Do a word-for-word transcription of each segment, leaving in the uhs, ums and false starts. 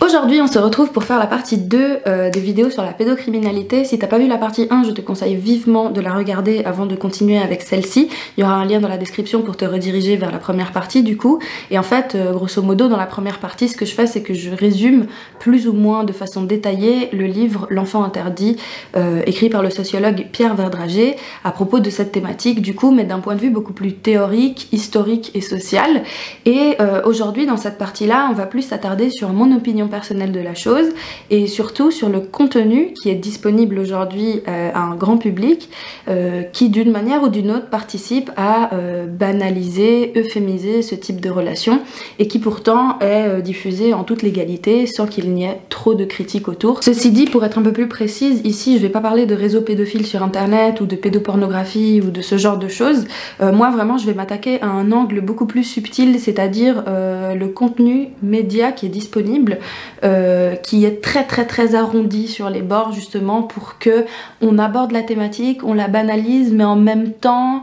Aujourd'hui on se retrouve pour faire la partie deux euh, des vidéos sur la pédocriminalité. Si t'as pas vu la partie un, je te conseille vivement de la regarder avant de continuer avec celle-ci. Il y aura un lien dans la description pour te rediriger vers la première partie du coup. Et en fait, euh, grosso modo, dans la première partie, ce que je fais, c'est que je résume plus ou moins de façon détaillée le livre L'enfant interdit, euh, écrit par le sociologue Pierre Verdrager, à propos de cette thématique du coup, mais d'un point de vue beaucoup plus théorique, historique et social. Et euh, aujourd'hui, dans cette partie-là, on va plus s'attarder sur mon opinion personnelle de la chose et surtout sur le contenu qui est disponible aujourd'hui euh, à un grand public euh, qui d'une manière ou d'une autre participe à euh, banaliser, euphémiser ce type de relation et qui pourtant est euh, diffusé en toute légalité sans qu'il n'y ait trop de critiques autour. Ceci dit, pour être un peu plus précise, ici je vais pas parler de réseaux pédophiles sur internet ou de pédopornographie ou de ce genre de choses. Euh, moi vraiment je vais m'attaquer à un angle beaucoup plus subtil, c'est-à-dire euh, le contenu média qui est disponible, Euh, qui est très très très arrondi sur les bords justement pour que on aborde la thématique, on la banalise mais en même temps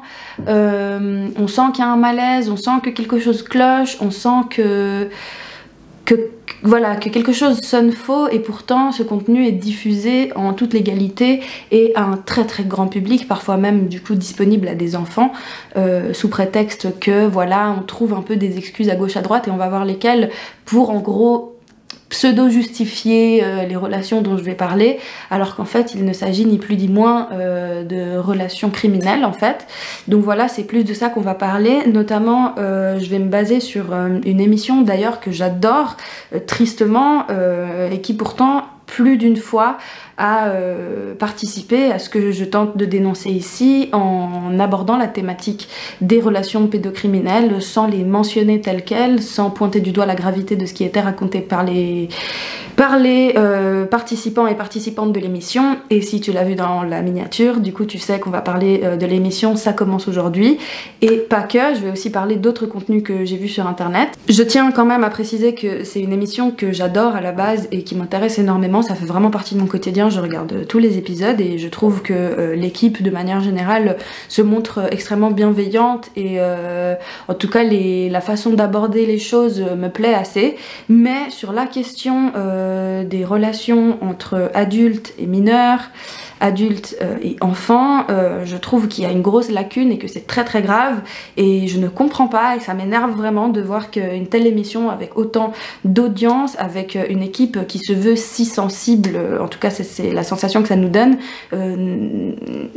euh, on sent qu'il y a un malaise, on sent que quelque chose cloche, on sent que que voilà, que quelque chose sonne faux et pourtant ce contenu est diffusé en toute légalité et à un très très grand public, parfois même du coup disponible à des enfants, euh, sous prétexte que voilà, on trouve un peu des excuses à gauche à droite et on va voir lesquelles pour en gros pseudo-justifier euh, les relations dont je vais parler, alors qu'en fait il ne s'agit ni plus ni moins euh, de relations criminelles en fait. Donc voilà, c'est plus de ça qu'on va parler, notamment euh, je vais me baser sur euh, une émission d'ailleurs que j'adore euh, tristement euh, et qui pourtant plus d'une fois à euh, participer à ce que je tente de dénoncer ici en abordant la thématique des relations pédocriminelles sans les mentionner telles quelles, sans pointer du doigt la gravité de ce qui était raconté par les, par les euh, participants et participantes de l'émission. Et si tu l'as vu dans la miniature, du coup tu sais qu'on va parler euh, de l'émission Ça commence aujourd'hui, et pas que, je vais aussi parler d'autres contenus que j'ai vus sur internet. Je tiens quand même à préciser que c'est une émission que j'adore à la base et qui m'intéresse énormément, ça fait vraiment partie de mon quotidien. Je regarde tous les épisodes et je trouve que euh, l'équipe de manière générale se montre extrêmement bienveillante et euh, en tout cas les, la façon d'aborder les choses me plaît assez. Mais sur la question euh, des relations entre adultes et mineurs, adultes euh, et enfants, euh, je trouve qu'il y a une grosse lacune et que c'est très très grave et je ne comprends pas et ça m'énerve vraiment de voir qu'une telle émission avec autant d'audience, avec une équipe qui se veut si sensible, en tout cas c'est la sensation que ça nous donne, euh,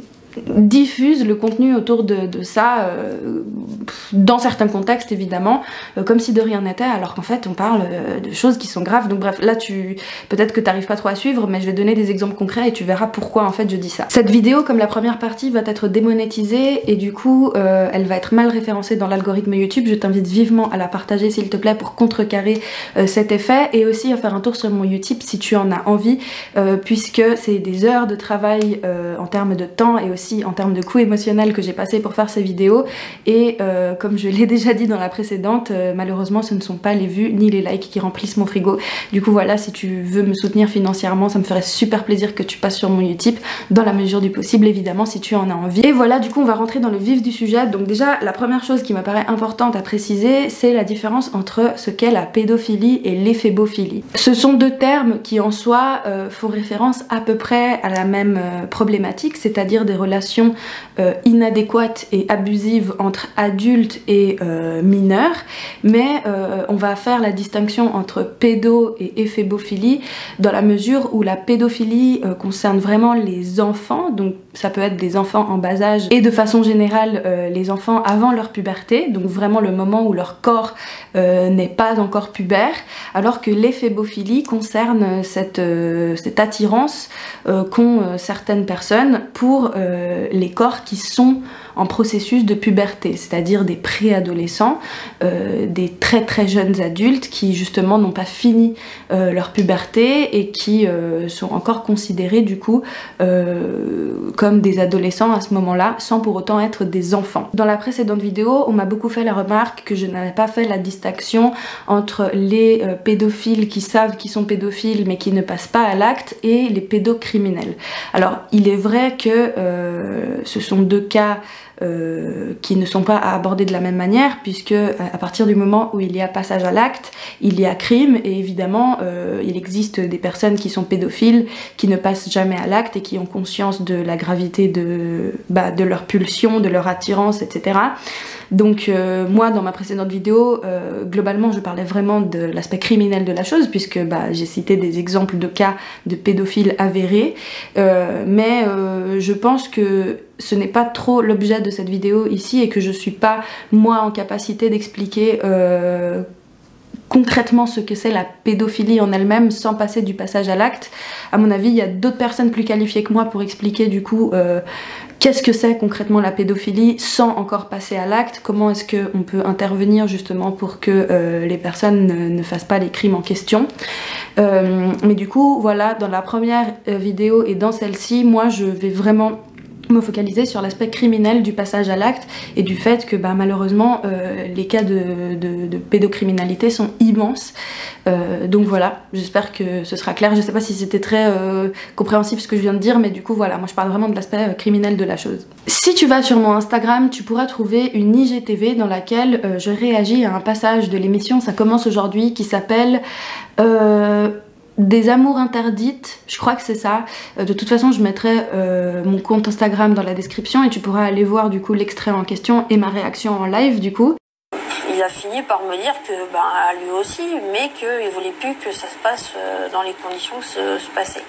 diffuse le contenu autour de, de ça euh, dans certains contextes évidemment, euh, comme si de rien n'était, alors qu'en fait on parle euh, de choses qui sont graves. Donc bref, là tu peut-être que t'arrives pas trop à suivre, mais je vais donner des exemples concrets et tu verras pourquoi en fait je dis ça. Cette vidéo, comme la première partie, va être démonétisée et du coup euh, elle va être mal référencée dans l'algorithme YouTube. Je t'invite vivement à la partager s'il te plaît pour contrecarrer euh, cet effet, et aussi à faire un tour sur mon Utip si tu en as envie, euh, puisque c'est des heures de travail euh, en termes de temps et aussi en termes de coût émotionnel que j'ai passé pour faire ces vidéos, et euh, comme je l'ai déjà dit dans la précédente, euh, malheureusement ce ne sont pas les vues ni les likes qui remplissent mon frigo. Du coup voilà, si tu veux me soutenir financièrement, ça me ferait super plaisir que tu passes sur mon Utip, dans la mesure du possible évidemment si tu en as envie. Et voilà, du coup on va rentrer dans le vif du sujet. Donc déjà la première chose qui m'apparaît importante à préciser, c'est la différence entre ce qu'est la pédophilie et l'éphébophilie. Ce sont deux termes qui en soi euh, font référence à peu près à la même euh, problématique, c'est-à-dire des relations euh, inadéquates et abusives entre adultes et euh, mineurs, mais euh, on va faire la distinction entre pédo et éphébophilie dans la mesure où la pédophilie euh, concerne vraiment les enfants, donc ça peut être des enfants en bas âge et de façon générale euh, les enfants avant leur puberté, donc vraiment le moment où leur corps euh, n'est pas encore pubère, alors que l'éphébophilie concerne cette, euh, cette attirance euh, qu'ont euh, certaines personnes pour euh, les corps qui sont en processus de puberté, c'est-à-dire des préadolescents, euh, des très très jeunes adultes qui justement n'ont pas fini euh, leur puberté et qui euh, sont encore considérés du coup euh, comme des adolescents à ce moment-là, sans pour autant être des enfants. Dans la précédente vidéo, on m'a beaucoup fait la remarque que je n'avais pas fait la distinction entre les euh, pédophiles qui savent qu'ils sont pédophiles mais qui ne passent pas à l'acte et les pédocriminels. Alors il est vrai que euh, ce sont deux cas euh, qui ne sont pas à aborder de la même manière, puisque à partir du moment où il y a passage à l'acte, il y a crime, et évidemment euh, il existe des personnes qui sont pédophiles, qui ne passent jamais à l'acte et qui ont conscience de la gravité de, bah, de leur pulsion, de leur attirance, et cetera. Donc euh, moi dans ma précédente vidéo, euh, globalement je parlais vraiment de l'aspect criminel de la chose, puisque bah, j'ai cité des exemples de cas de pédophiles avérés, euh, mais euh, je pense que ce n'est pas trop l'objet de cette vidéo ici, et que je suis pas moi en capacité d'expliquer euh, concrètement ce que c'est la pédophilie en elle-même sans passer du passage à l'acte. À mon avis, il y a d'autres personnes plus qualifiées que moi pour expliquer du coup euh, qu'est-ce que c'est concrètement la pédophilie sans encore passer à l'acte, comment est-ce qu'on peut intervenir justement pour que euh, les personnes ne, ne fassent pas les crimes en question. Euh, mais du coup, voilà, dans la première vidéo et dans celle-ci, moi je vais vraiment me focaliser sur l'aspect criminel du passage à l'acte et du fait que bah, malheureusement euh, les cas de, de, de pédocriminalité sont immenses. Euh, donc voilà, j'espère que ce sera clair. Je sais pas si c'était très euh, compréhensif ce que je viens de dire, mais du coup voilà, moi je parle vraiment de l'aspect euh, criminel de la chose. Si tu vas sur mon Instagram, tu pourras trouver une I G T V dans laquelle euh, je réagis à un passage de l'émission Ça commence aujourd'hui qui s'appelle euh, Des amours interdites, je crois que c'est ça. De toute façon, je mettrai euh, mon compte Instagram dans la description et tu pourras aller voir du coup l'extrait en question et ma réaction en live du coup. Il a fini par me dire que ben, lui aussi, mais qu'il voulait plus que ça se passe dans les conditions que ça se passait.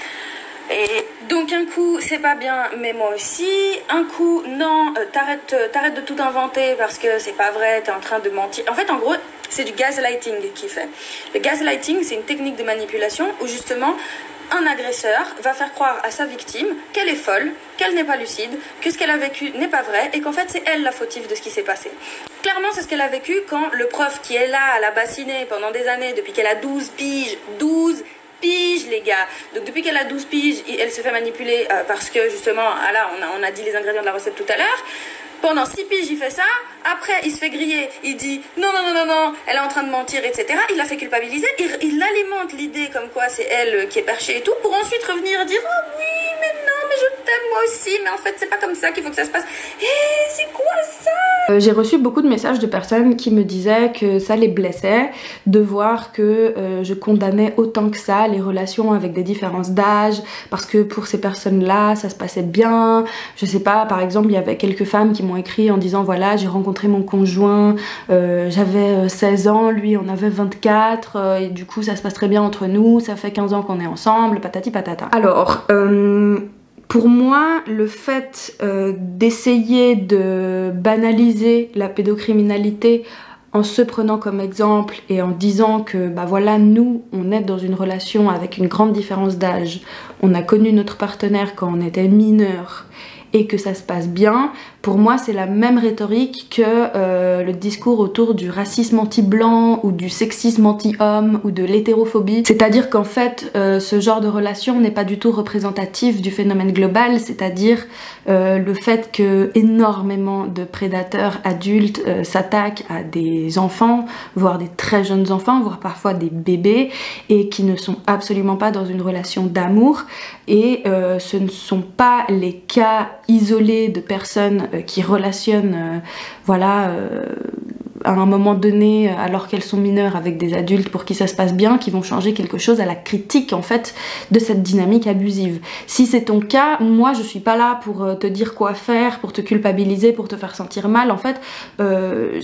Et donc un coup c'est pas bien mais moi aussi, un coup non euh, t'arrêtes t'arrêtes de tout inventer parce que c'est pas vrai, t'es en train de mentir. En fait en gros c'est du gaslighting qu'il fait. Le gaslighting c'est une technique de manipulation où justement un agresseur va faire croire à sa victime qu'elle est folle, qu'elle n'est pas lucide, que ce qu'elle a vécu n'est pas vrai et qu'en fait c'est elle la fautive de ce qui s'est passé. Clairement c'est ce qu'elle a vécu quand le prof qui est là à la bassiner pendant des années depuis qu'elle a douze piges, douze piges les gars, donc depuis qu'elle a douze piges elle se fait manipuler euh, parce que justement ah là on a, on a dit les ingrédients de la recette tout à l'heure. Pendant six piges il fait ça, après il se fait griller, il dit non non non non non, elle est en train de mentir, et cetera. Il la fait culpabiliser, il, il alimente l'idée comme quoi c'est elle qui est perchée et tout, pour ensuite revenir dire oh oui mais non mais je t'aime moi aussi, mais en fait c'est pas comme ça qu'il faut que ça se passe. Et c'est quoi ça? Euh, j'ai reçu beaucoup de messages de personnes qui me disaient que ça les blessait de voir que euh, je condamnais autant que ça les relations avec des différences d'âge, parce que pour ces personnes-là ça se passait bien. Je sais pas, par exemple il y avait quelques femmes qui m'ont écrit en disant voilà j'ai rencontré mon conjoint, euh, j'avais seize ans, lui en avait vingt-quatre, euh, et du coup ça se passe très bien entre nous, ça fait quinze ans qu'on est ensemble, patati patata. Alors euh, pour moi, le fait euh, d'essayer de banaliser la pédocriminalité en se prenant comme exemple et en disant que bah voilà, nous on est dans une relation avec une grande différence d'âge, on a connu notre partenaire quand on était mineur et que ça se passe bien, pour moi c'est la même rhétorique que euh, le discours autour du racisme anti-blanc ou du sexisme anti-homme ou de l'hétérophobie. C'est-à-dire qu'en fait euh, ce genre de relation n'est pas du tout représentatif du phénomène global, c'est-à-dire euh, le fait que énormément de prédateurs adultes euh, s'attaquent à des enfants, voire des très jeunes enfants, voire parfois des bébés, et qui ne sont absolument pas dans une relation d'amour. Et euh, ce ne sont pas les cas isolés de personnes euh, qui relationnent euh, voilà, euh, à un moment donné alors qu'elles sont mineures avec des adultes pour qui ça se passe bien, qui vont changer quelque chose à la critique en fait de cette dynamique abusive. Si c'est ton cas, moi je suis pas là pour te dire quoi faire, pour te culpabiliser, pour te faire sentir mal. En fait euh,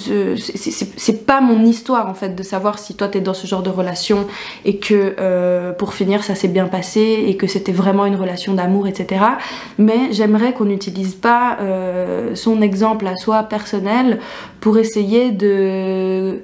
c'est pas mon histoire en fait de savoir si toi t'es dans ce genre de relation et que euh, pour finir ça s'est bien passé et que c'était vraiment une relation d'amour, etc. Mais j'aimerais qu'on n'utilise pas euh, son exemple à soi personnel pour essayer de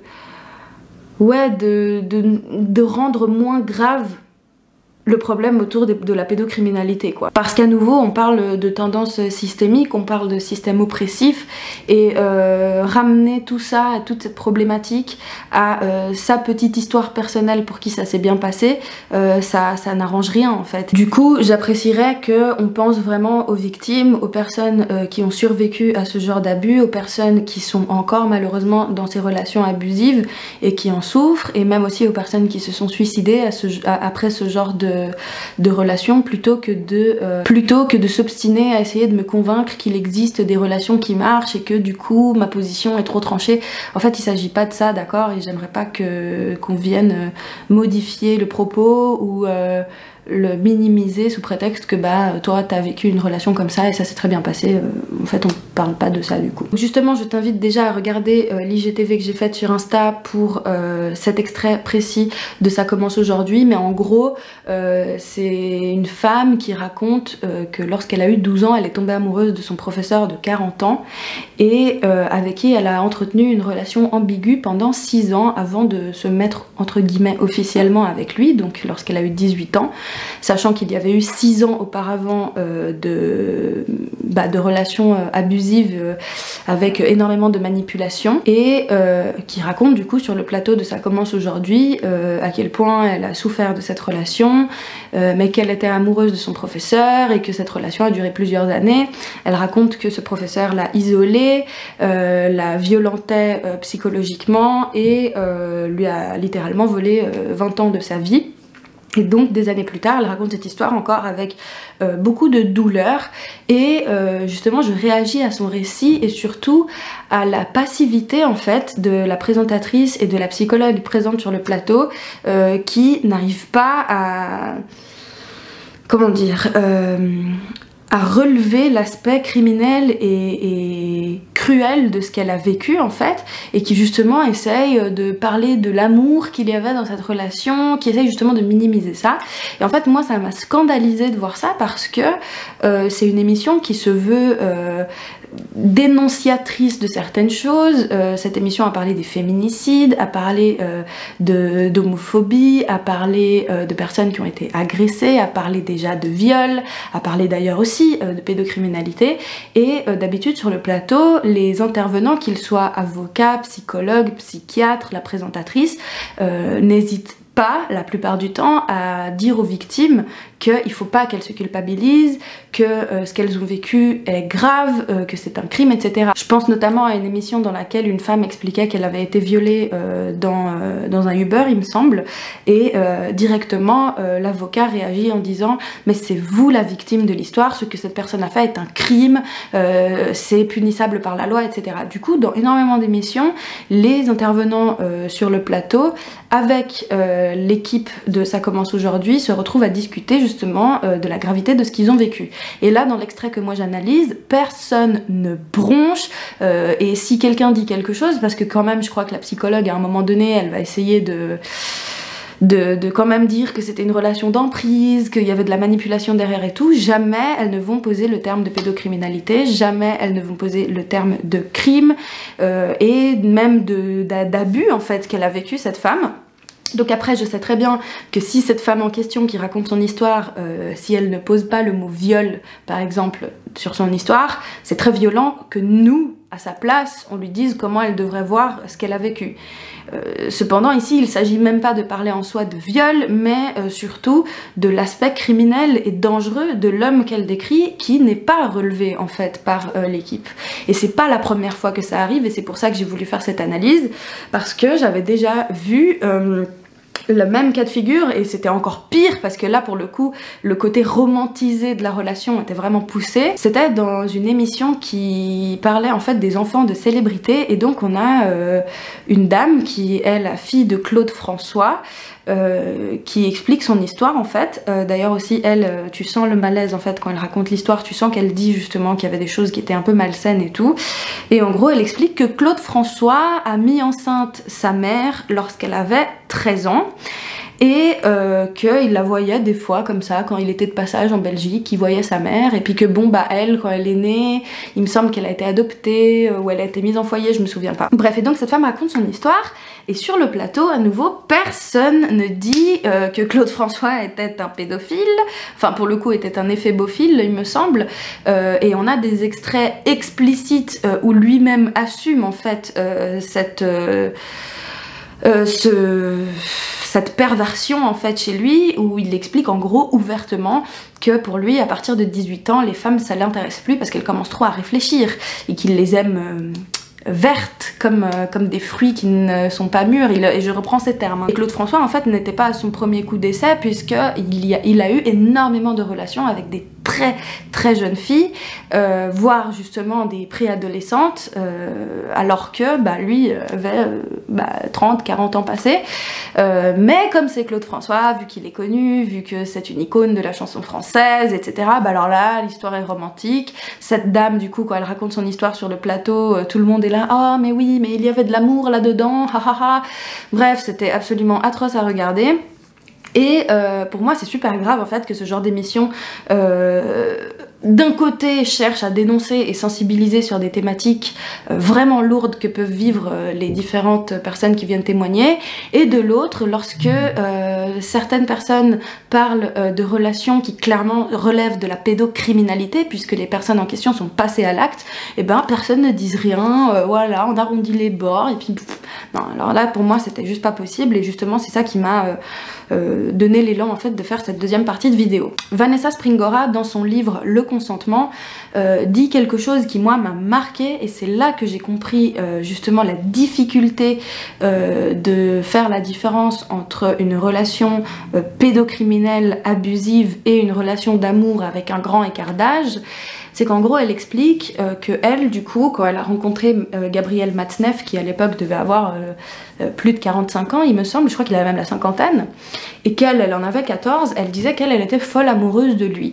ouais de, de, de rendre moins grave le problème autour de, de la pédocriminalité quoi. Parce qu'à nouveau on parle de tendance systémique, on parle de système oppressif, et euh, ramener tout ça, toute cette problématique à euh, sa petite histoire personnelle pour qui ça s'est bien passé, euh, ça, ça n'arrange rien en fait. Du coup j'apprécierais qu'on pense vraiment aux victimes, aux personnes euh, qui ont survécu à ce genre d'abus, aux personnes qui sont encore malheureusement dans ces relations abusives et qui en souffrent, et même aussi aux personnes qui se sont suicidées à ce, à, après ce genre de de, de relation plutôt que de, euh, plutôt que de s'obstiner à essayer de me convaincre qu'il existe des relations qui marchent et que du coup ma position est trop tranchée. En fait il s'agit pas de ça, d'accord, et j'aimerais pas que qu'on vienne modifier le propos ou euh, le minimiser sous prétexte que bah toi t'as vécu une relation comme ça et ça s'est très bien passé. Euh, en fait on parle pas de ça du coup. Justement je t'invite déjà à regarder euh, l'I G T V que j'ai faite sur Insta pour euh, cet extrait précis de Ça commence aujourd'hui, mais en gros euh, c'est une femme qui raconte euh, que lorsqu'elle a eu douze ans elle est tombée amoureuse de son professeur de quarante ans et euh, avec qui elle a entretenu une relation ambiguë pendant six ans avant de se mettre entre guillemets officiellement avec lui, donc lorsqu'elle a eu dix-huit ans, sachant qu'il y avait eu six ans auparavant euh, de, bah, de relations euh, abusives euh, avec énormément de manipulation, et euh, qui raconte du coup sur le plateau de Ça commence aujourd'hui euh, à quel point elle a souffert de cette relation, euh, mais qu'elle était amoureuse de son professeur et que cette relation a duré plusieurs années. Elle raconte que ce professeur l'a isolée, euh, la violentait euh, psychologiquement et euh, lui a littéralement volé euh, vingt ans de sa vie. Et donc des années plus tard, elle raconte cette histoire encore avec euh, beaucoup de douleur et euh, justement je réagis à son récit et surtout à la passivité en fait de la présentatrice et de la psychologue présente sur le plateau euh, qui n'arrive pas à... comment dire euh, à relever l'aspect criminel et, et cruel de ce qu'elle a vécu en fait, et qui justement essaye de parler de l'amour qu'il y avait dans cette relation, qui essaye justement de minimiser ça. Et en fait moi ça m'a scandalisée de voir ça parce que euh, c'est une émission qui se veut euh, dénonciatrice de certaines choses. Euh, cette émission a parlé des féminicides, a parlé euh, de d'homophobie, a parlé euh, de personnes qui ont été agressées, a parlé déjà de viol, a parlé d'ailleurs aussi euh, de pédocriminalité, et euh, d'habitude sur le plateau, les intervenants, qu'ils soient avocats, psychologues, psychiatres, la présentatrice, euh, n'hésitent pas, la plupart du temps, à dire aux victimes qu'il faut pas qu'elles se culpabilisent, que euh, ce qu'elles ont vécu est grave, euh, que c'est un crime, et cetera. Je pense notamment à une émission dans laquelle une femme expliquait qu'elle avait été violée euh, dans, euh, dans un Uber, il me semble, et euh, directement euh, l'avocat réagit en disant « mais c'est vous la victime de l'histoire, ce que cette personne a fait est un crime, euh, c'est punissable par la loi, et cetera » Du coup, dans énormément d'émissions, les intervenants euh, sur le plateau, avec euh, l'équipe de Ça commence aujourd'hui, se retrouvent à discuter justement euh, de la gravité de ce qu'ils ont vécu. Et là, dans l'extrait que moi j'analyse, personne ne bronche, euh, et si quelqu'un dit quelque chose, parce que quand même je crois que la psychologue à un moment donné, elle va essayer de... De, de quand même dire que c'était une relation d'emprise, qu'il y avait de la manipulation derrière et tout, jamais elles ne vont poser le terme de pédocriminalité, jamais elles ne vont poser le terme de crime, euh, et même d'abus en fait qu'elle a vécu cette femme. Donc après je sais très bien que si cette femme en question qui raconte son histoire, euh, si elle ne pose pas le mot viol par exemple sur son histoire, c'est très violent que nous, à sa place, on lui dise comment elle devrait voir ce qu'elle a vécu. Euh, cependant ici il s'agit même pas de parler en soi de viol, mais euh, surtout de l'aspect criminel et dangereux de l'homme qu'elle décrit, qui n'est pas relevé en fait par euh, l'équipe. Et c'est pas la première fois que ça arrive, et c'est pour ça que j'ai voulu faire cette analyse, parce que j'avais déjà vu euh, le même cas de figure, et c'était encore pire parce que là pour le coup le côté romantisé de la relation était vraiment poussé. C'était dans une émission qui parlait en fait des enfants de célébrités, et donc on a euh, une dame qui est la fille de Claude François, Euh, qui explique son histoire en fait. Euh, D'ailleurs aussi elle, euh, tu sens le malaise en fait quand elle raconte l'histoire, tu sens qu'elle dit justement qu'il y avait des choses qui étaient un peu malsaines et tout. Et en gros elle explique que Claude François a mis enceinte sa mère lorsqu'elle avait treize ans. Et euh, qu'il la voyait des fois comme ça quand il était de passage en Belgique, il voyait sa mère, et puis que bon bah elle quand elle est née, il me semble qu'elle a été adoptée euh, ou elle a été mise en foyer, je me souviens pas. Bref, et donc cette femme raconte son histoire, et sur le plateau à nouveau personne ne dit euh, que Claude François était un pédophile, enfin pour le coup était un éphébophile il me semble, euh, et on a des extraits explicites euh, où lui-même assume en fait euh, cette... Euh, euh, ce... cette perversion en fait chez lui, où il explique en gros ouvertement que pour lui à partir de dix-huit ans les femmes ça l'intéresse plus parce qu'elles commencent trop à réfléchir et qu'il les aime euh, vertes, comme, euh, comme des fruits qui ne sont pas mûrs, il, et je reprends ces termes. Hein. Et Claude François en fait n'était pas à son premier coup d'essai, puisqu'il a, il a eu énormément de relations avec des très très jeunes filles, euh, voire justement des préadolescentes, euh, alors que bah, lui avait euh, bah, trente quarante ans passés. Euh, mais comme c'est Claude François, vu qu'il est connu, vu que c'est une icône de la chanson française, et cetera, bah alors là, l'histoire est romantique. Cette dame, du coup, quand elle raconte son histoire sur le plateau, euh, tout le monde est là, ah oh, mais oui, mais il y avait de l'amour là-dedans, ha ha ha. Bref, c'était absolument atroce à regarder. Et euh, pour moi c'est super grave en fait que ce genre d'émission euh, d'un côté cherche à dénoncer et sensibiliser sur des thématiques euh, vraiment lourdes que peuvent vivre euh, les différentes personnes qui viennent témoigner, et de l'autre lorsque euh, certaines personnes parlent euh, de relations qui clairement relèvent de la pédocriminalité, puisque les personnes en question sont passées à l'acte, et ben personne ne dit rien, euh, voilà, on arrondit les bords, et puis pff, non, alors là pour moi c'était juste pas possible, et justement c'est ça qui m'a euh, euh, donné l'élan en fait de faire cette deuxième partie de vidéo. Vanessa Springora, dans son livre Le consentement, euh, dit quelque chose qui moi m'a marqué, et c'est là que j'ai compris euh, justement la difficulté euh, de faire la différence entre une relation euh, pédocriminelle abusive et une relation d'amour avec un grand écart d'âge. C'est qu'en gros elle explique euh, que elle, du coup, quand elle a rencontré euh, Gabriel Matzneff, qui à l'époque devait avoir euh, euh, plus de quarante-cinq ans il me semble, je crois qu'il avait même la cinquantaine, et qu'elle elle en avait quatorze, elle disait qu'elle elle était folle amoureuse de lui.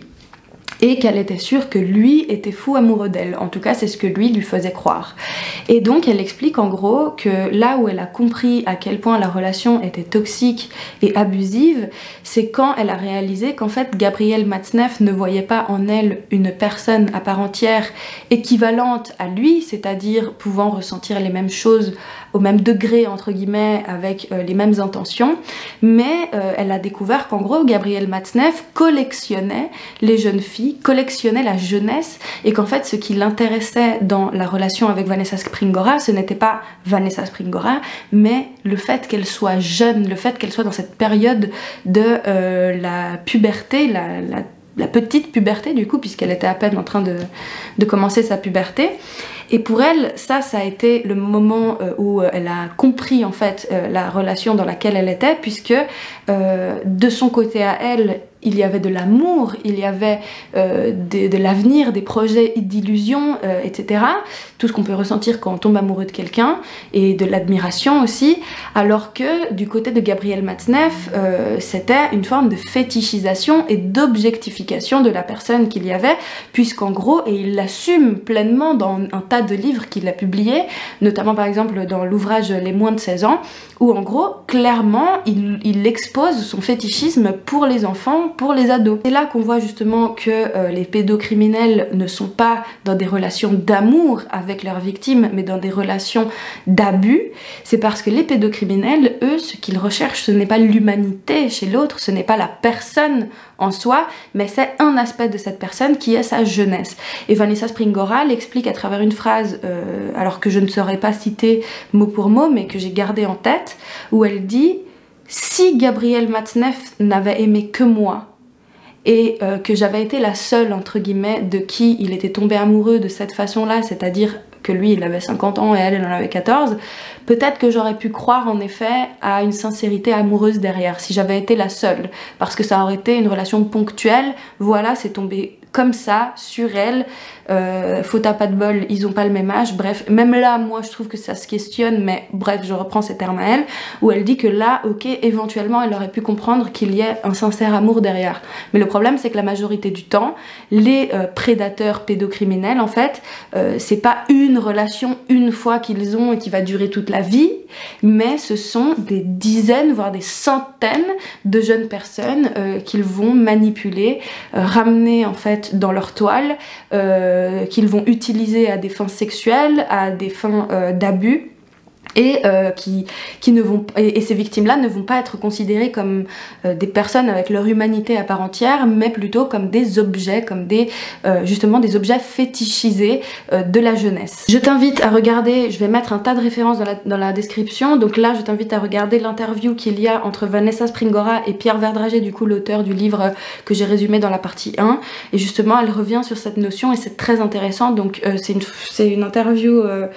Et qu'elle était sûre que lui était fou amoureux d'elle. En tout cas, c'est ce que lui lui faisait croire. Et donc, elle explique en gros que là où elle a compris à quel point la relation était toxique et abusive, c'est quand elle a réalisé qu'en fait, Gabriel Matzneff ne voyait pas en elle une personne à part entière équivalente à lui, c'est-à-dire pouvant ressentir les mêmes choses au même degré, entre guillemets, avec euh, les mêmes intentions, mais euh, elle a découvert qu'en gros, Gabriel Matzneff collectionnait les jeunes filles, collectionnait la jeunesse, et qu'en fait, ce qui l'intéressait dans la relation avec Vanessa Springora, ce n'était pas Vanessa Springora, mais le fait qu'elle soit jeune, le fait qu'elle soit dans cette période de euh, la puberté, la, la, la petite puberté du coup, puisqu'elle était à peine en train de, de commencer sa puberté. Et pour elle, ça, ça a été le moment euh, où elle a compris en fait euh, la relation dans laquelle elle était, puisque euh, de son côté à elle, il y avait de l'amour, il y avait euh, de, de l'avenir, des projets d'illusions, euh, et cetera. Tout ce qu'on peut ressentir quand on tombe amoureux de quelqu'un, et de l'admiration aussi, alors que du côté de Gabriel Matzneff, euh, c'était une forme de fétichisation et d'objectification de la personne qu'il y avait, puisqu'en gros, et il l'assume pleinement dans un tas de livres qu'il a publiés, notamment par exemple dans l'ouvrage Les moins de seize ans, où en gros, clairement, il, il expose son fétichisme pour les enfants, pour les ados. C'est là qu'on voit justement que euh, les pédocriminels ne sont pas dans des relations d'amour avec leurs victimes, mais dans des relations d'abus. C'est parce que les pédocriminels, eux, ce qu'ils recherchent, ce n'est pas l'humanité chez l'autre, ce n'est pas la personne en soi, mais c'est un aspect de cette personne qui est sa jeunesse. Et Vanessa Springora l'explique à travers une phrase, euh, alors que je ne saurais pas citer mot pour mot, mais que j'ai gardé en tête, où elle dit: si Gabriel Matzneff n'avait aimé que moi, et euh, que j'avais été la seule, entre guillemets, de qui il était tombé amoureux de cette façon-là, c'est-à-dire que lui, il avait cinquante ans et elle, elle en avait quatorze, peut-être que j'aurais pu croire, en effet, à une sincérité amoureuse derrière, si j'avais été la seule, parce que ça aurait été une relation ponctuelle, voilà, c'est tombé comme ça, sur elle, euh, faute à pas de bol, ils ont pas le même âge, bref, même là, moi, je trouve que ça se questionne, mais bref, je reprends ces termes à elle, où elle dit que là, ok, éventuellement, elle aurait pu comprendre qu'il y ait un sincère amour derrière. Mais le problème, c'est que la majorité du temps, les euh, prédateurs pédocriminels, en fait, euh, c'est pas une relation, une fois qu'ils ont et qui va durer toute la vie, mais ce sont des dizaines, voire des centaines de jeunes personnes euh, qu'ils vont manipuler, euh, ramener, en fait, dans leur toile, euh, qu'ils vont utiliser à des fins sexuelles, à des fins euh, d'abus, et euh, qui, qui ne vont et, et ces victimes-là ne vont pas être considérées comme euh, des personnes avec leur humanité à part entière, mais plutôt comme des objets, comme des euh, justement des objets fétichisés euh, de la jeunesse. Je t'invite à regarder, je vais mettre un tas de références dans la, dans la description, donc là je t'invite à regarder l'interview qu'il y a entre Vanessa Springora et Pierre Verdrager, du coup l'auteur du livre que j'ai résumé dans la partie un, et justement elle revient sur cette notion et c'est très intéressant, donc euh, c'est une, c'est une interview euh,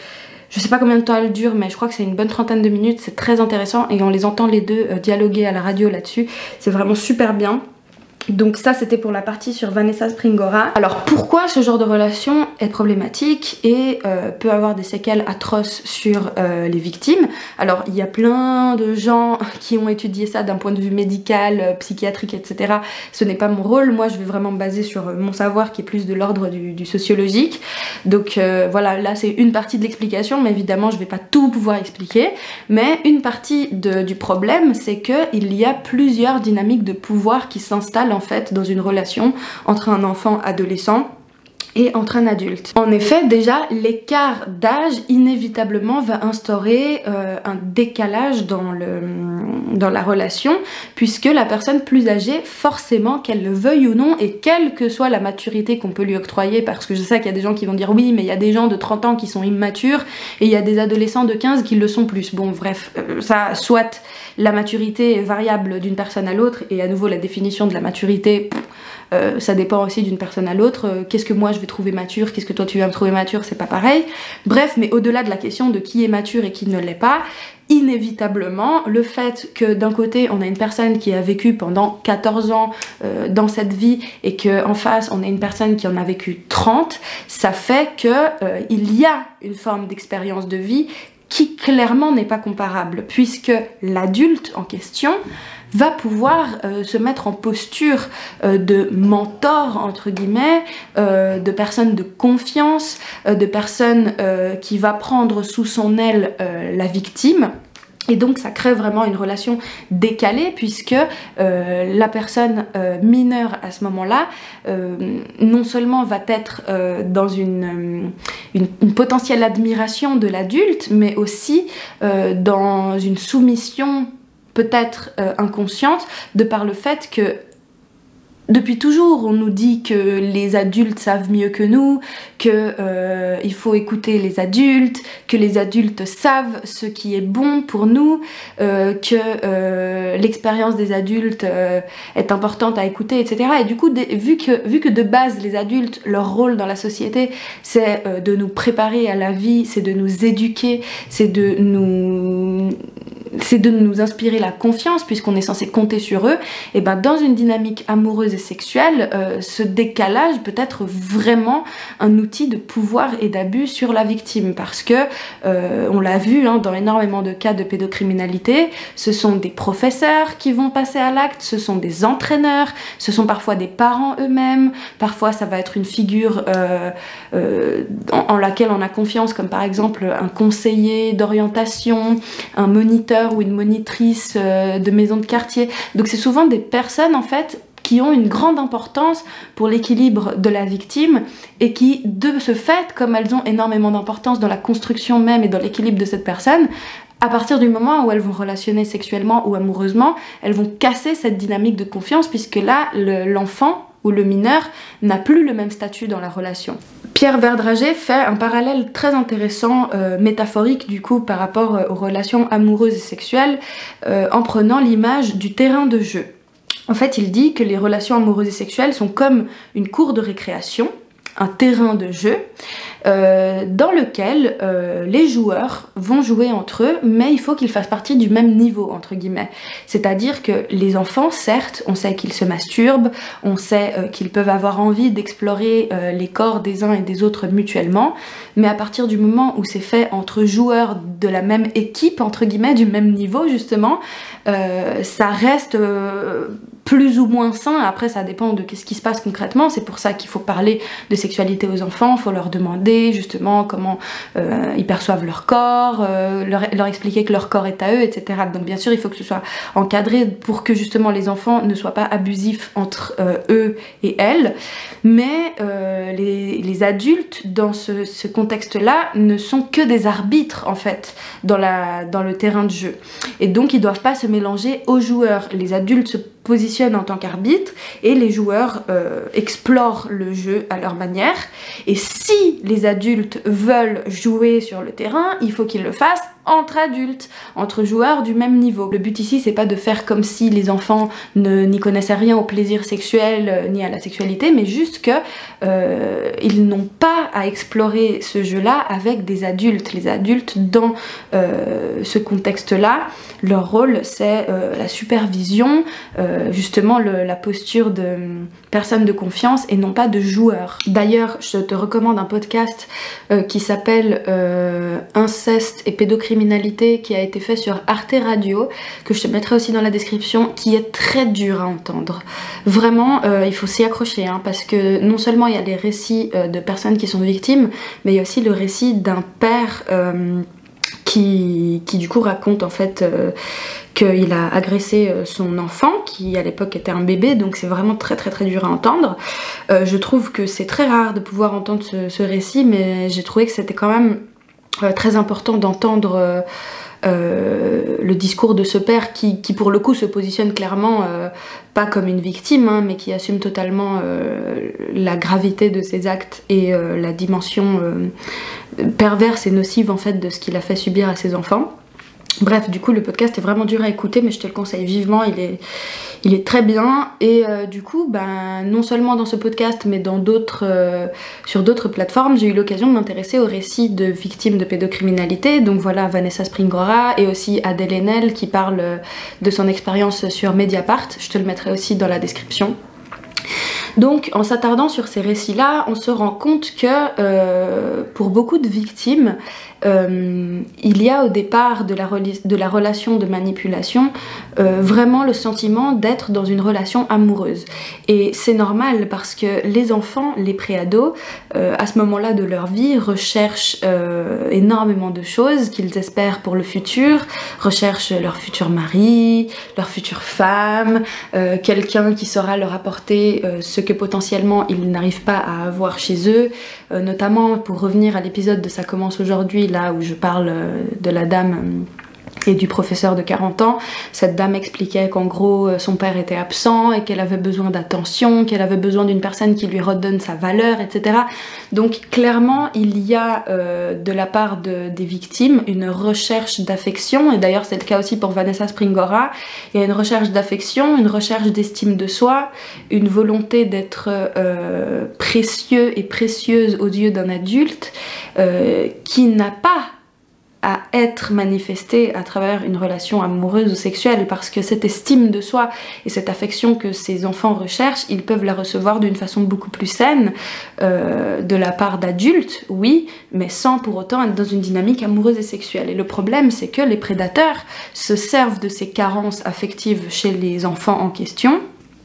Je sais pas combien de temps elle dure, mais je crois que c'est une bonne trentaine de minutes, c'est très intéressant et on les entend les deux euh, dialoguer à la radio là-dessus, c'est vraiment super bien. Donc ça c'était pour la partie sur Vanessa Springora. Alors pourquoi ce genre de relation est problématique et euh, peut avoir des séquelles atroces sur euh, les victimes? Alors il y a plein de gens qui ont étudié ça d'un point de vue médical, euh, psychiatrique, et cetera. Ce n'est pas mon rôle, moi je vais vraiment me baser sur euh, mon savoir qui est plus de l'ordre du, du sociologique. Donc euh, voilà, là c'est une partie de l'explication, mais évidemment je vais pas tout pouvoir expliquer. Mais une partie de, du problème, c'est qu'il y a plusieurs dynamiques de pouvoir qui s'installent en fait dans une relation entre un enfant adolescent et entre un adulte. En effet, déjà, l'écart d'âge inévitablement va instaurer euh, un décalage dans, le, dans la relation, puisque la personne plus âgée, forcément, qu'elle le veuille ou non, et quelle que soit la maturité qu'on peut lui octroyer, parce que je sais qu'il y a des gens qui vont dire oui, mais il y a des gens de trente ans qui sont immatures, et il y a des adolescents de quinze qui le sont plus. Bon, bref, euh, ça, soit la maturité est variable d'une personne à l'autre, et à nouveau, la définition de la maturité... Pff, Euh, ça dépend aussi d'une personne à l'autre, euh, qu'est-ce que moi je vais trouver mature, qu'est-ce que toi tu vas me trouver mature, c'est pas pareil. Bref, mais au-delà de la question de qui est mature et qui ne l'est pas, inévitablement, le fait que d'un côté on a une personne qui a vécu pendant quatorze ans euh, dans cette vie et qu'en face on a une personne qui en a vécu trente, ça fait que euh, il y a une forme d'expérience de vie qui clairement n'est pas comparable, puisque l'adulte en question va pouvoir euh, se mettre en posture euh, de mentor, entre guillemets, euh, de personne de confiance, euh, de personne euh, qui va prendre sous son aile euh, la victime. Et donc ça crée vraiment une relation décalée, puisque euh, la personne euh, mineure à ce moment-là, euh, non seulement va être euh, dans une, une, une potentielle admiration de l'adulte, mais aussi euh, dans une soumission peut-être euh, inconsciente, de par le fait que depuis toujours, on nous dit que les adultes savent mieux que nous, que euh, il faut écouter les adultes, que les adultes savent ce qui est bon pour nous, euh, que euh, l'expérience des adultes euh, est importante à écouter, et cetera. Et du coup, des, vu, que, vu que de base, les adultes, leur rôle dans la société, c'est euh, de nous préparer à la vie, c'est de nous éduquer, c'est de nous... c'est de nous inspirer la confiance puisqu'on est censé compter sur eux, et ben dans une dynamique amoureuse et sexuelle, euh, ce décalage peut être vraiment un outil de pouvoir et d'abus sur la victime, parce que euh, on l'a vu hein, dans énormément de cas de pédocriminalité, ce sont des professeurs qui vont passer à l'acte, ce sont des entraîneurs, ce sont parfois des parents eux-mêmes, parfois ça va être une figure euh, euh, en, en laquelle on a confiance, comme par exemple un conseiller d'orientation, un moniteur ou une monitrice euh, de maison de quartier. Donc c'est souvent des personnes en fait qui ont une grande importance pour l'équilibre de la victime et qui, de ce fait, comme elles ont énormément d'importance dans la construction même et dans l'équilibre de cette personne, à partir du moment où elles vont relationner sexuellement ou amoureusement, elles vont casser cette dynamique de confiance, puisque là, l'enfant ou le mineur n'a plus le même statut dans la relation. Pierre Verdrager fait un parallèle très intéressant, euh, métaphorique du coup, par rapport euh, aux relations amoureuses et sexuelles, euh, en prenant l'image du terrain de jeu. En fait, il dit que les relations amoureuses et sexuelles sont comme une cour de récréation, un terrain de jeu, euh, dans lequel euh, les joueurs vont jouer entre eux, mais il faut qu'ils fassent partie du même niveau, entre guillemets. C'est-à-dire que les enfants, certes, on sait qu'ils se masturbent, on sait euh, qu'ils peuvent avoir envie d'explorer euh, les corps des uns et des autres mutuellement, mais à partir du moment où c'est fait entre joueurs de la même équipe, entre guillemets, du même niveau, justement, euh, ça reste... Euh, plus ou moins sain. Après ça dépend de ce qui se passe concrètement, c'est pour ça qu'il faut parler de sexualité aux enfants, il faut leur demander justement comment euh, ils perçoivent leur corps, euh, leur, leur expliquer que leur corps est à eux, et cetera. Donc bien sûr il faut que ce soit encadré pour que justement les enfants ne soient pas abusifs entre euh, eux et elles, mais euh, les, les adultes dans ce, ce contexte-là ne sont que des arbitres en fait dans, la, dans le terrain de jeu, et donc ils doivent pas se mélanger aux joueurs. Les adultes se positionnent en tant qu'arbitre et les joueurs euh, explorent le jeu à leur manière, et si les adultes veulent jouer sur le terrain, il faut qu'ils le fassent entre adultes, entre joueurs du même niveau. Le but ici c'est pas de faire comme si les enfants n'y connaissaient rien au plaisir sexuel euh, ni à la sexualité, mais juste que euh, ils n'ont pas à explorer ce jeu-là avec des adultes. Les adultes dans euh, ce contexte-là, leur rôle c'est euh, la supervision, euh, justement le, la posture de personne de confiance et non pas de joueur. D'ailleurs, je te recommande un podcast euh, qui s'appelle euh, Inceste et pédocriminalité, qui a été fait sur Arte Radio, que je te mettrai aussi dans la description, qui est très dur à entendre. Vraiment, euh, il faut s'y accrocher, hein, parce que non seulement il y a les récits euh, de personnes qui sont victimes, mais il y a aussi le récit d'un père euh, qui, qui du coup raconte en fait euh, qu'il a agressé son enfant, qui à l'époque était un bébé, donc c'est vraiment très très très dur à entendre. Euh, je trouve que c'est très rare de pouvoir entendre ce, ce récit, mais j'ai trouvé que c'était quand même euh, très important d'entendre euh, euh, le discours de ce père qui, qui pour le coup se positionne clairement euh, pas comme une victime, hein, mais qui assume totalement euh, la gravité de ses actes et euh, la dimension euh, perverse et nocive en fait de ce qu'il a fait subir à ses enfants. Bref, du coup le podcast est vraiment dur à écouter, mais je te le conseille vivement, il est, il est très bien. Et euh, du coup, ben, non seulement dans ce podcast, mais dans d'autres, euh, sur d'autres plateformes, j'ai eu l'occasion de m'intéresser aux récits de victimes de pédocriminalité. Donc voilà, Vanessa Springora et aussi Adèle Haenel qui parle de son expérience sur Mediapart, je te le mettrai aussi dans la description. Donc en s'attardant sur ces récits-là, on se rend compte que euh, pour beaucoup de victimes, euh, il y a au départ de la, de la relation de manipulation euh, vraiment le sentiment d'être dans une relation amoureuse. Et c'est normal parce que les enfants, les préados, euh, à ce moment-là de leur vie, recherchent euh, énormément de choses qu'ils espèrent pour le futur, recherchent leur futur mari, leur future femme, euh, quelqu'un qui saura leur apporter euh, ce que potentiellement ils n'arrivent pas à avoir chez eux, euh, notamment pour revenir à l'épisode de Ça commence aujourd'hui, là où je parle euh, de la dame euh, et du professeur de quarante ans. Cette dame expliquait qu'en gros euh, son père était absent et qu'elle avait besoin d'attention, qu'elle avait besoin d'une personne qui lui redonne sa valeur, et cetera. Donc clairement il y a euh, de la part de, des victimes une recherche d'affection, et d'ailleurs c'est le cas aussi pour Vanessa Springora. Il y a une recherche d'affection, une recherche d'estime de soi, une volonté d'être euh, précieux et précieuse aux yeux d'un adulte euh, qui n'a pas à être manifestée à travers une relation amoureuse ou sexuelle, parce que cette estime de soi et cette affection que ces enfants recherchent, ils peuvent la recevoir d'une façon beaucoup plus saine euh, de la part d'adultes, oui, mais sans pour autant être dans une dynamique amoureuse et sexuelle. Et le problème, c'est que les prédateurs se servent de ces carences affectives chez les enfants en question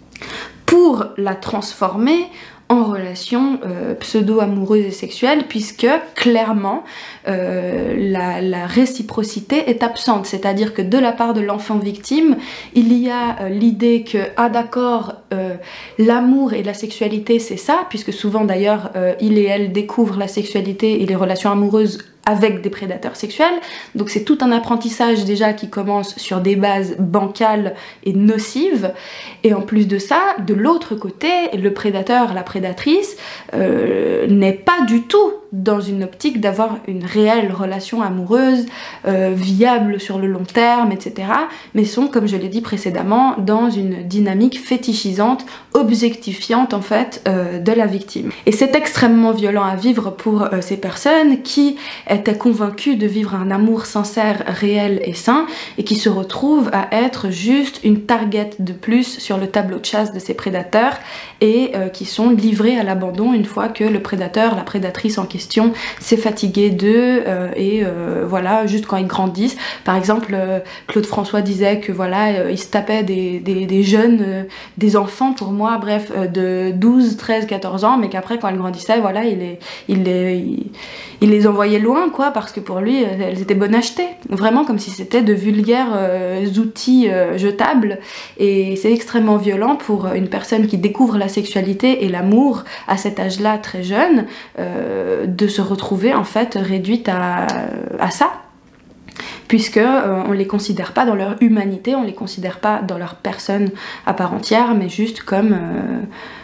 pour la transformer en relation euh, pseudo-amoureuse et sexuelle, puisque clairement euh, la, la réciprocité est absente, c'est-à-dire que de la part de l'enfant victime, il y a euh, l'idée que, ah d'accord, euh, l'amour et la sexualité c'est ça, puisque souvent d'ailleurs euh, il et elle découvrent la sexualité et les relations amoureuses avec des prédateurs sexuels, donc c'est tout un apprentissage déjà qui commence sur des bases bancales et nocives, et en plus de ça, de l'autre côté, le prédateur, la prédatrice euh, n'est pas du tout dans une optique d'avoir une réelle relation amoureuse, euh, viable sur le long terme, et cetera, mais sont, comme je l'ai dit précédemment, dans une dynamique fétichisante, objectifiante en fait, euh, de la victime. Et c'est extrêmement violent à vivre pour euh, ces personnes qui étaient convaincues de vivre un amour sincère, réel et sain, et qui se retrouvent à être juste une target de plus sur le tableau de chasse de ces prédateurs, et euh, qui sont livrés à l'abandon une fois que le prédateur, la prédatrice en question s'est fatigué d'eux, euh, et euh, voilà, juste quand ils grandissent. Par exemple, euh, Claude François disait que voilà, euh, il se tapait des, des, des jeunes, euh, des enfants pour moi, bref, euh, de douze, treize, quatorze ans, mais qu'après quand elles grandissaient, voilà, il les, il les, il, il les envoyait loin, quoi, parce que pour lui, elles étaient bonnes à acheter. Vraiment comme si c'était de vulgaires euh, outils euh, jetables, et c'est extrêmement violent pour une personne qui découvre la sexualité et l'amour à cet âge-là très jeune, euh, de se retrouver en fait réduite à, à ça, puisque euh, on les considère pas dans leur humanité, on les considère pas dans leur personne à part entière, mais juste comme euh,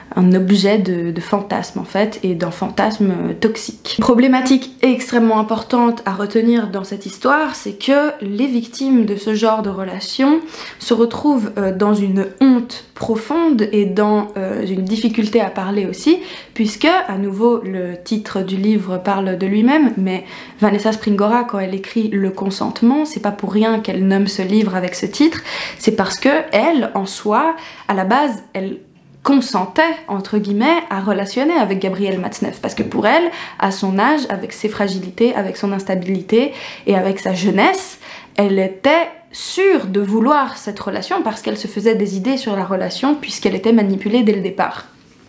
un objet de, de fantasme en fait, et d'un fantasme toxique. Une problématique extrêmement importante à retenir dans cette histoire, c'est que les victimes de ce genre de relation se retrouvent euh, dans une honte profonde et dans euh, une difficulté à parler aussi, puisque, à nouveau, le titre du livre parle de lui-même, mais Vanessa Springora, quand elle écrit Le consentement, c'est pas pour rien qu'elle nomme ce livre avec ce titre, c'est parce que elle, en soi, à la base, elle consentait, entre guillemets, à relationner avec Gabriel Matzneff, parce que pour elle, à son âge, avec ses fragilités, avec son instabilité et avec sa jeunesse, elle était sûre de vouloir cette relation parce qu'elle se faisait des idées sur la relation puisqu'elle était manipulée dès le départ.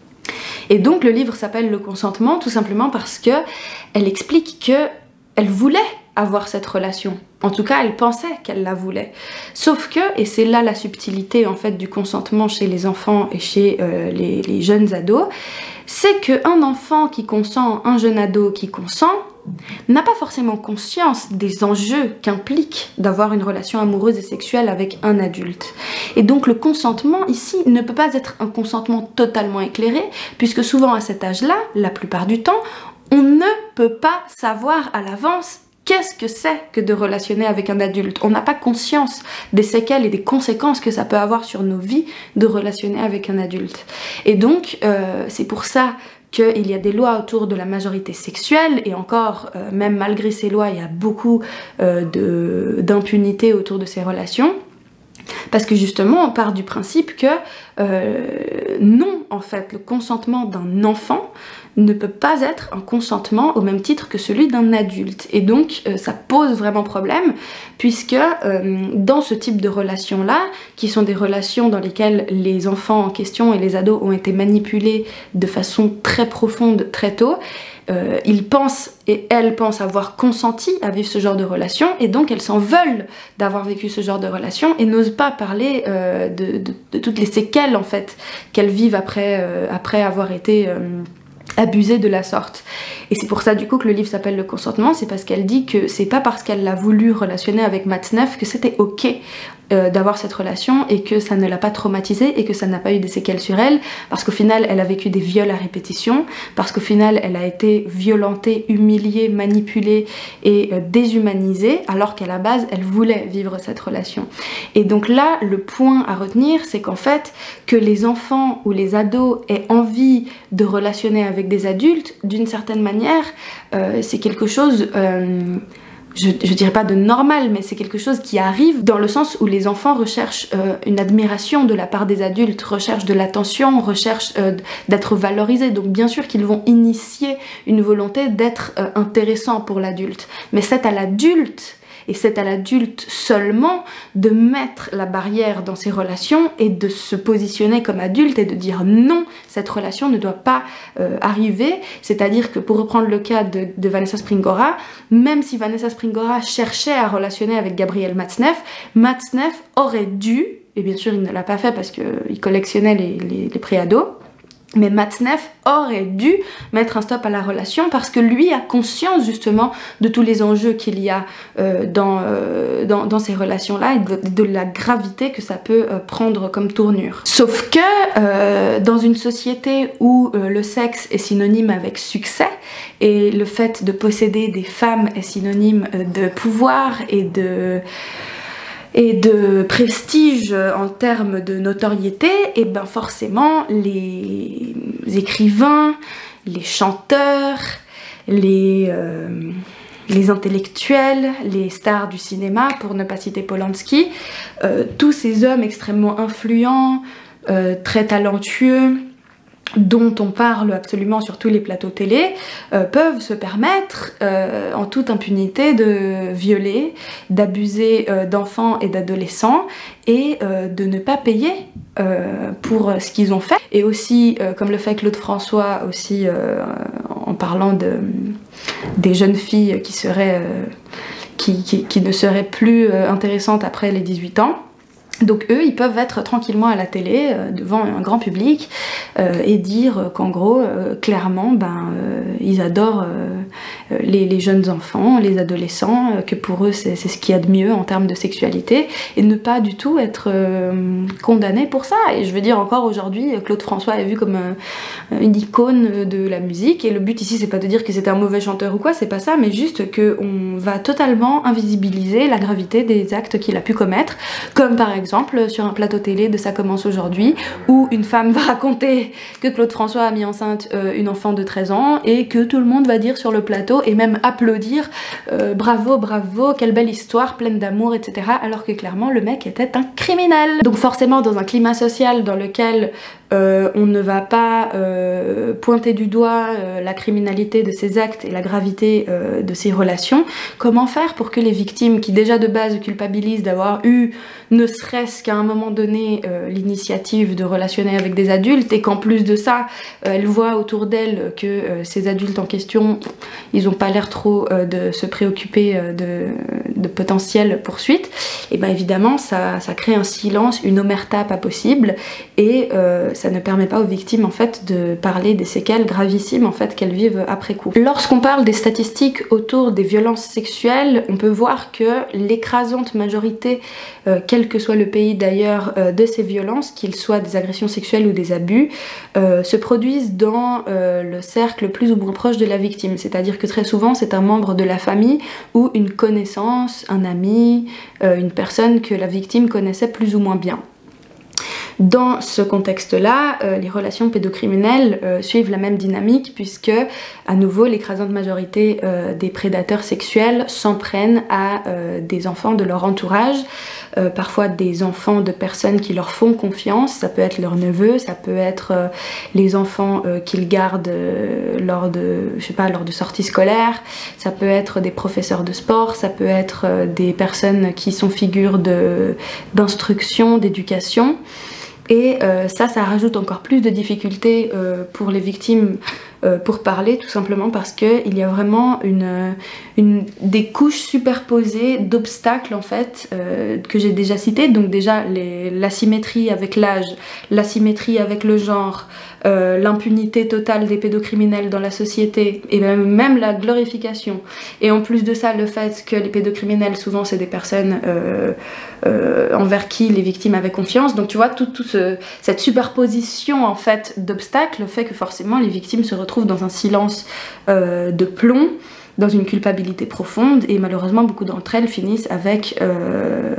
Et donc le livre s'appelle Le consentement tout simplement parce que elle explique que elle voulait avoir cette relation. En tout cas, elle pensait qu'elle la voulait. Sauf que, et c'est là la subtilité en fait du consentement chez les enfants et chez euh, les, les jeunes ados, c'est qu'un enfant qui consent, un jeune ado qui consent, n'a pas forcément conscience des enjeux qu'implique d'avoir une relation amoureuse et sexuelle avec un adulte. Et donc le consentement ici ne peut pas être un consentement totalement éclairé, puisque souvent à cet âge-là, la plupart du temps, on ne peut pas savoir à l'avance qu'est-ce que c'est que de relationner avec un adulte. On n'a pas conscience des séquelles et des conséquences que ça peut avoir sur nos vies de relationner avec un adulte. Et donc, euh, c'est pour ça qu'il y a des lois autour de la majorité sexuelle, et encore, euh, même malgré ces lois, il y a beaucoup euh, d'impunité autour de ces relations. Parce que justement, on part du principe que euh, non, en fait, le consentement d'un enfant ne peut pas être un consentement au même titre que celui d'un adulte. Et donc, euh, ça pose vraiment problème, puisque euh, dans ce type de relations-là, qui sont des relations dans lesquelles les enfants en question et les ados ont été manipulés de façon très profonde très tôt, Euh, ils pensent et elles pensent avoir consenti à vivre ce genre de relation, et donc elles s'en veulent d'avoir vécu ce genre de relation et n'osent pas parler euh, de, de, de toutes les séquelles en fait qu'elles vivent après, euh, après avoir été euh, abusées de la sorte. Et c'est pour ça du coup que le livre s'appelle Le consentement, c'est parce qu'elle dit que c'est pas parce qu'elle a voulu relationner avec Matzneff que c'était ok euh, d'avoir cette relation et que ça ne l'a pas traumatisée et que ça n'a pas eu des séquelles sur elle, parce qu'au final elle a vécu des viols à répétition, parce qu'au final elle a été violentée, humiliée, manipulée et euh, déshumanisée, alors qu'à la base elle voulait vivre cette relation. Et donc là le point à retenir, c'est qu'en fait que les enfants ou les ados aient envie de relationner avec des adultes, d'une certaine manière, euh, c'est quelque chose... Euh, Je, je dirais pas de normal, mais c'est quelque chose qui arrive dans le sens où les enfants recherchent euh, une admiration de la part des adultes, recherchent de l'attention, recherchent euh, d'être valorisés. Donc bien sûr qu'ils vont initier une volonté d'être euh, intéressant pour l'adulte. Mais c'est à l'adulte, et c'est à l'adulte seulement, de mettre la barrière dans ses relations et de se positionner comme adulte et de dire non, cette relation ne doit pas euh, arriver. C'est-à-dire que pour reprendre le cas de, de Vanessa Springora, même si Vanessa Springora cherchait à relationner avec Gabriel Matzneff, Matzneff aurait dû, et bien sûr il ne l'a pas fait parce qu'il collectionnait les, les, les préados, mais Matzneff aurait dû mettre un stop à la relation parce que lui a conscience justement de tous les enjeux qu'il y a euh, dans, euh, dans, dans ces relations-là et de, de la gravité que ça peut euh, prendre comme tournure. Sauf que euh, dans une société où euh, le sexe est synonyme avec succès et le fait de posséder des femmes est synonyme de pouvoir et de... et de prestige en termes de notoriété, et ben forcément les écrivains, les chanteurs, les, euh, les intellectuels, les stars du cinéma, pour ne pas citer Polanski, euh, tous ces hommes extrêmement influents, euh, très talentueux, dont on parle absolument sur tous les plateaux télé, euh, peuvent se permettre euh, en toute impunité de violer, d'abuser euh, d'enfants et d'adolescents et euh, de ne pas payer euh, pour ce qu'ils ont fait. Et aussi, euh, comme le fait Claude François aussi euh, en parlant de, des jeunes filles qui, seraient, euh, qui, qui, qui ne seraient plus euh, intéressantes après les dix-huit ans, Donc eux, ils peuvent être tranquillement à la télé, euh, devant un grand public, euh, et dire qu'en gros, euh, clairement, ben, euh, ils adorent euh, les, les jeunes enfants, les adolescents, euh, que pour eux c'est ce qu'il y a de mieux en termes de sexualité, et ne pas du tout être euh, condamnés pour ça. Et je veux dire, encore aujourd'hui, Claude François est vu comme euh, une icône de la musique, et le but ici c'est pas de dire que c'était un mauvais chanteur ou quoi, c'est pas ça, mais juste qu'on va totalement invisibiliser la gravité des actes qu'il a pu commettre, comme par exemple exemple sur un plateau télé de Ça commence aujourd'hui, où une femme va raconter que Claude François a mis enceinte euh, une enfant de treize ans et que tout le monde va dire sur le plateau et même applaudir euh, bravo, bravo, quelle belle histoire, pleine d'amour, et cetera. Alors que clairement le mec était un criminel. Donc forcément dans un climat social dans lequel euh, on ne va pas euh, pointer du doigt euh, la criminalité de ses actes et la gravité euh, de ses relations, comment faire pour que les victimes qui déjà de base culpabilisent d'avoir eu ne serait-ce qu'à un moment donné euh, l'initiative de relationner avec des adultes, et qu'en plus de ça euh, elle voit autour d'elle que euh, ces adultes en question ils ont pas l'air trop euh, de se préoccuper euh, de, de potentielles poursuites, et bien évidemment ça, ça crée un silence, une omerta pas possible, et euh, ça ne permet pas aux victimes en fait de parler des séquelles gravissimes en fait qu'elles vivent après coup. Lorsqu'on parle des statistiques autour des violences sexuelles, on peut voir que l'écrasante majorité euh, quel que soit le pays d'ailleurs euh, de ces violences, qu'ils soient des agressions sexuelles ou des abus, euh, se produisent dans euh, le cercle plus ou moins proche de la victime, c'est-à-dire que très souvent c'est un membre de la famille ou une connaissance, un ami, euh, une personne que la victime connaissait plus ou moins bien. Dans ce contexte-là, euh, les relations pédocriminelles euh, suivent la même dynamique puisque, à nouveau, l'écrasante majorité euh, des prédateurs sexuels s'en prennent à euh, des enfants de leur entourage, euh, parfois des enfants de personnes qui leur font confiance, ça peut être leurs neveux, ça peut être euh, les enfants euh, qu'ils gardent euh, lors de, je sais pas, lors de sorties scolaires, ça peut être des professeurs de sport, ça peut être euh, des personnes qui sont figures de, d'instruction, d'éducation. Et euh, ça, ça rajoute encore plus de difficultés euh, pour les victimes euh, pour parler, tout simplement parce qu'il y a vraiment une, une, des couches superposées d'obstacles en fait euh, que j'ai déjà citées. Donc déjà l'asymétrie avec l'âge, l'asymétrie avec le genre, euh, l'impunité totale des pédocriminels dans la société et même, même la glorification. Et en plus de ça, le fait que les pédocriminels souvent c'est des personnes euh, euh, envers qui les victimes avaient confiance. Donc tu vois, tout, tout ce, cette superposition en fait d'obstacles fait que forcément les victimes se retrouvent dans un silence euh, de plomb, dans une culpabilité profonde, et malheureusement beaucoup d'entre elles finissent avec euh,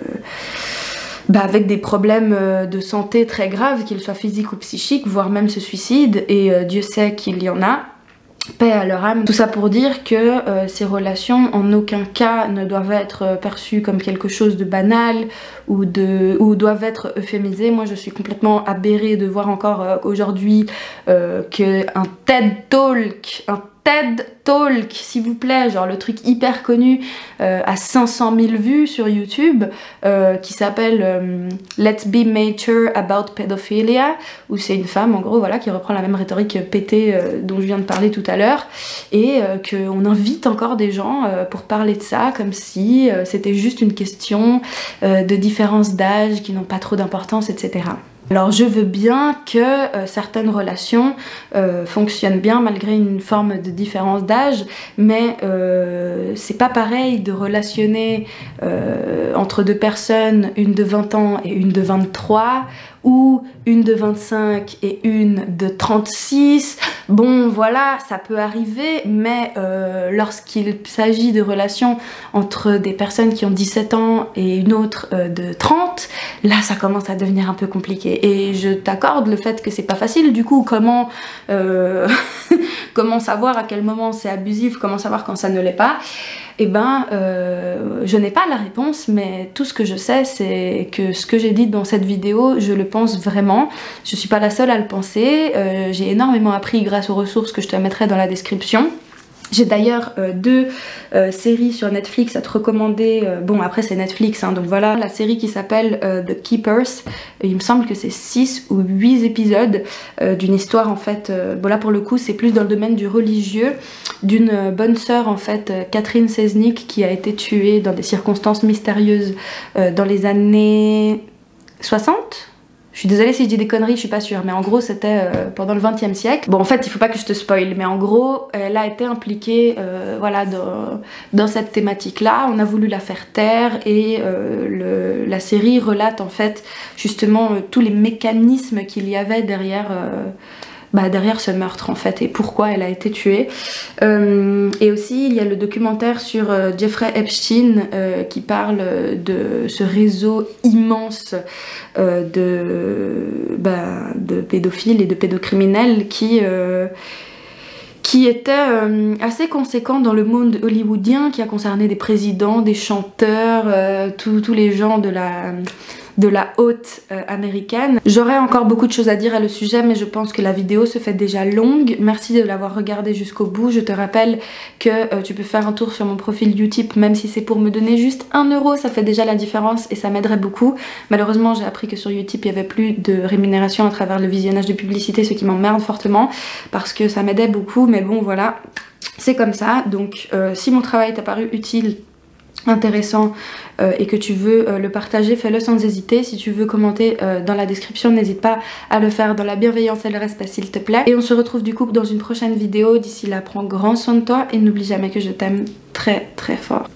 bah avec des problèmes de santé très graves, qu'ils soient physiques ou psychiques, voire même se suicident, et euh, Dieu sait qu'il y en a. Paix à leur âme. Tout ça pour dire que euh, ces relations en aucun cas ne doivent être perçues comme quelque chose de banal ou, de, ou doivent être euphémisées. Moi je suis complètement aberrée de voir encore euh, aujourd'hui euh, qu'un TED Talk, un TED Talk, s'il vous plaît, genre le truc hyper connu euh, à cinq cent mille vues sur YouTube, euh, qui s'appelle euh, Let's Be Mature About Pedophilia, où c'est une femme en gros voilà qui reprend la même rhétorique pétée euh, dont je viens de parler tout à l'heure, et euh, qu'on invite encore des gens euh, pour parler de ça comme si euh, c'était juste une question euh, de différence d'âge qui n'ont pas trop d'importance, et cetera. Alors je veux bien que euh, certaines relations euh, fonctionnent bien malgré une forme de différence d'âge, mais euh, c'est pas pareil de relationner euh, entre deux personnes, une de vingt ans et une de vingt-trois, ou une de vingt-cinq et une de trente-six. Bon voilà, ça peut arriver, mais euh, lorsqu'il s'agit de relations entre des personnes qui ont dix-sept ans et une autre euh, de trente, là ça commence à devenir un peu compliqué. Et je t'accorde le fait que c'est pas facile, du coup comment, euh, comment savoir à quel moment c'est abusif, comment savoir quand ça ne l'est pas. Eh ben, euh, je n'ai pas la réponse, mais tout ce que je sais, c'est que ce que j'ai dit dans cette vidéo, je le pense vraiment. Je suis pas la seule à le penser. Euh, j'ai énormément appris grâce aux ressources que je te mettrai dans la description. J'ai d'ailleurs euh, deux euh, séries sur Netflix à te recommander. Euh, bon, après c'est Netflix, hein, donc voilà. La série qui s'appelle euh, The Keepers. Et il me semble que c'est six ou huit épisodes euh, d'une histoire en fait. Euh, bon là pour le coup c'est plus dans le domaine du religieux, d'une euh, bonne sœur en fait, euh, Catherine Selznick, qui a été tuée dans des circonstances mystérieuses euh, dans les années soixante. Je suis désolée si je dis des conneries, je suis pas sûre, mais en gros c'était euh, pendant le vingtième siècle. Bon en fait il faut pas que je te spoil, mais en gros elle a été impliquée euh, voilà, dans, dans cette thématique là. On a voulu la faire taire et euh, le, la série relate en fait justement euh, tous les mécanismes qu'il y avait derrière... Euh, Bah, derrière ce meurtre en fait et pourquoi elle a été tuée. Euh, et aussi il y a le documentaire sur euh, Jeffrey Epstein euh, qui parle de ce réseau immense euh, de, bah, de pédophiles et de pédocriminels qui... Euh, qui était euh, assez conséquent dans le monde hollywoodien, qui a concerné des présidents, des chanteurs, euh, tous les gens de la... de la haute euh, américaine. J'aurais encore beaucoup de choses à dire à le sujet, mais je pense que la vidéo se fait déjà longue. Merci de l'avoir regardée jusqu'au bout. Je te rappelle que euh, tu peux faire un tour sur mon profil Utip, même si c'est pour me donner juste un euro, ça fait déjà la différence et ça m'aiderait beaucoup. Malheureusement j'ai appris que sur Utip il n'y avait plus de rémunération à travers le visionnage de publicité, ce qui m'emmerde fortement parce que ça m'aidait beaucoup, mais bon voilà, c'est comme ça. Donc euh, si mon travail t'a paru utile, intéressant euh, et que tu veux euh, le partager, fais-le sans hésiter. Si tu veux commenter euh, dans la description, n'hésite pas à le faire dans la bienveillance et le respect s'il te plaît. Et on se retrouve du coup dans une prochaine vidéo. D'ici là, prends grand soin de toi et n'oublie jamais que je t'aime très très fort.